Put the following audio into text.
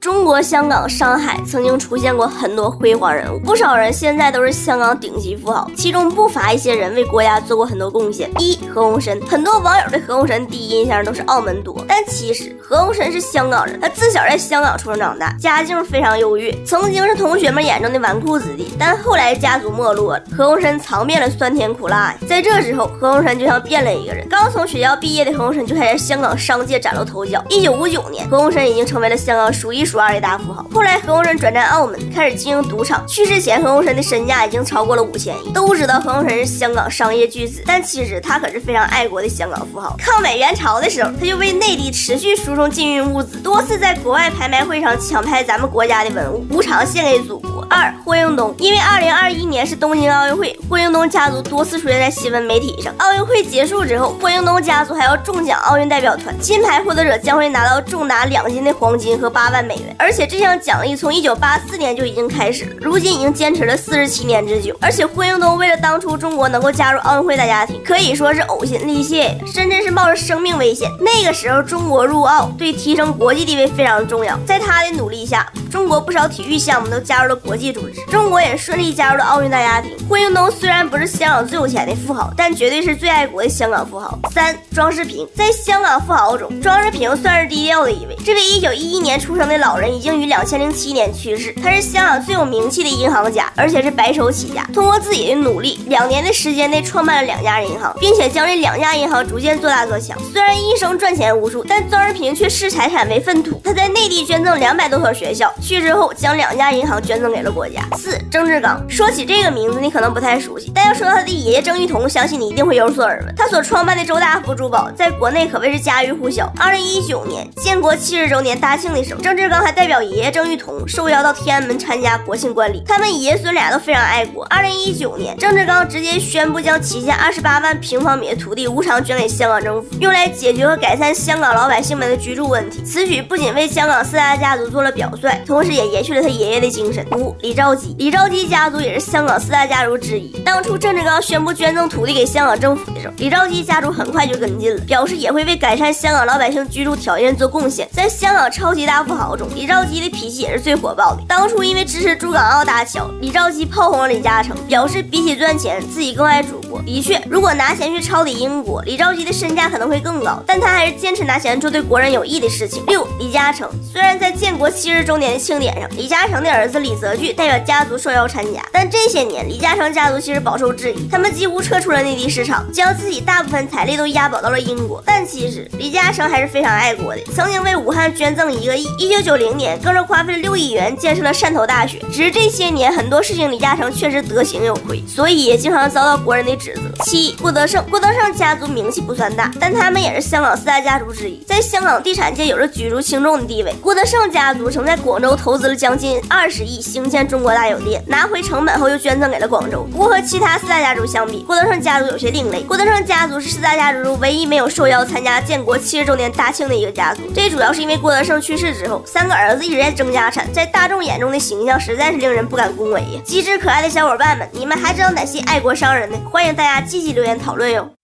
中国香港、上海曾经出现过很多辉煌人物，不少人现在都是香港顶级富豪，其中不乏一些人为国家做过很多贡献。何鸿燊，很多网友对何鸿燊第一印象都是澳门多，但其实何鸿燊是香港人，他自小在香港出生长大，家境非常优越，曾经是同学们眼中的纨绔子弟，但后来家族没落了，何鸿燊尝遍了酸甜苦辣呀。在这时候，何鸿燊就像变了一个人。刚从学校毕业的何鸿燊就开始香港商界崭露头角。1959年，何鸿燊已经成为了香港数一数二的大富豪。后来何鸿燊转战澳门，开始经营赌场。去世前，何鸿燊的身价已经超过了5000亿。都知道何鸿燊是香港商业巨子，但其实他可是非常爱国的香港富豪。抗美援朝的时候，他就为内地持续输送禁运物资，多次在国外拍卖会上抢拍咱们国家的文物，无偿献给祖国。霍英东，因为2021年是东京奥运会，霍英东家族多次出现在新闻媒体上。奥运会结束之后，霍英东家族还要中奖奥运代表团，金牌获得者将会拿到重达2斤的黄金和8万美元，而且这项奖励从1984年就已经开始了，如今已经坚持了47年之久。而且霍英东为了当初中国能够加入奥运会大家庭，可以说是呕心沥血，甚至是冒着生命危险。那个时候中国入奥对提升国际地位非常重要，在他的努力下，中国不少体育项目都加入了国际组织，中国也顺利加入了奥运大家庭。霍英东虽然不是香港最有钱的富豪，但绝对是最爱国的香港富豪。庄世平，在香港富豪中，庄世平算是低调的一位。这位1911年出生的老人已经于2007年去世，他是香港最有名气的银行家，而且是白手起家，通过自己的努力，2年的时间内创办了2家银行，并且将这2家银行逐渐做大做强。虽然一生赚钱无数，但庄世平却视财产为粪土。他在内地捐赠200多所学校，去世后将2家银行捐赠给了国家。郑志刚，说起这个名字你可能不太熟悉，但要说他的爷爷郑裕彤，相信你一定会有所耳闻。他所创办的周大福珠宝在国内可谓是家喻户晓。2019年建国70周年大庆的时候，郑志刚还代表爷爷郑裕彤受邀到天安门参加国庆观礼，他们爷孙俩都非常爱国。2019年，郑志刚直接宣布将旗下28万平方米的土地无偿捐给香港政府，用来解决和改善香港老百姓们的居住问题。此举不仅为香港4大家族做了表率，同时也延续了他爷爷的精神。李兆基，李兆基家族也是香港4大家族之一。当初郑志刚宣布捐赠土地给香港政府的时候，李兆基家族很快就跟进了，表示也会为改善香港老百姓居住条件做贡献。在香港超级大富豪中，李兆基的脾气也是最火爆的。当初因为支持珠港澳大桥，李兆基炮轰了李嘉诚，表示比起赚钱，自己更爱祖国。的确，如果拿钱去抄底英国，李兆基的身价可能会更高，但他还是坚持拿钱做对国人有益的事情。李嘉诚，虽然在建国70周年的庆典上，李嘉诚的儿子李泽钜代表家族受邀参加，但这些年李嘉诚家族其实饱受质疑，他们几乎撤出了内地市场，将自己大部分财力都押宝到了英国。但其实李嘉诚还是非常爱国的，曾经为武汉捐赠1个亿，1990年更是花费了6亿元建设了汕头大学。只是这些年很多事情李嘉诚确实德行有亏，所以也经常遭到国人的指责。郭德胜，郭德胜家族名气不算大，但他们也是香港4大家族之一，在香港地产界有着举足轻重的地位。郭德胜家族曾在广州投资了将近20亿兴建中国大酒店，拿回成本后又捐赠给了广州。不过和其他4大家族相比，郭德胜家族有些另类。郭德胜家族是4大家族中唯一没有受邀参加建国70周年大庆的一个家族，这主要是因为郭德胜去世之后，3个儿子一直在争家产，在大众眼中的形象实在是令人不敢恭维呀。机智可爱的小伙伴们，你们还知道哪些爱国商人呢？欢迎大家积极留言讨论哟。